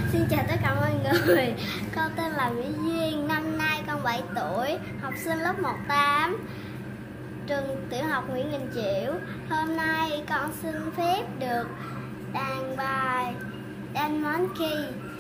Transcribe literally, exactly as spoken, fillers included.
Xin chào tất cả mọi người. Con tên là Mỹ Duyên. Năm nay con bảy tuổi, học sinh lớp một tám, trường tiểu học Nguyễn Đình Chiểu. Hôm nay con xin phép được đàn bài Dan Monkey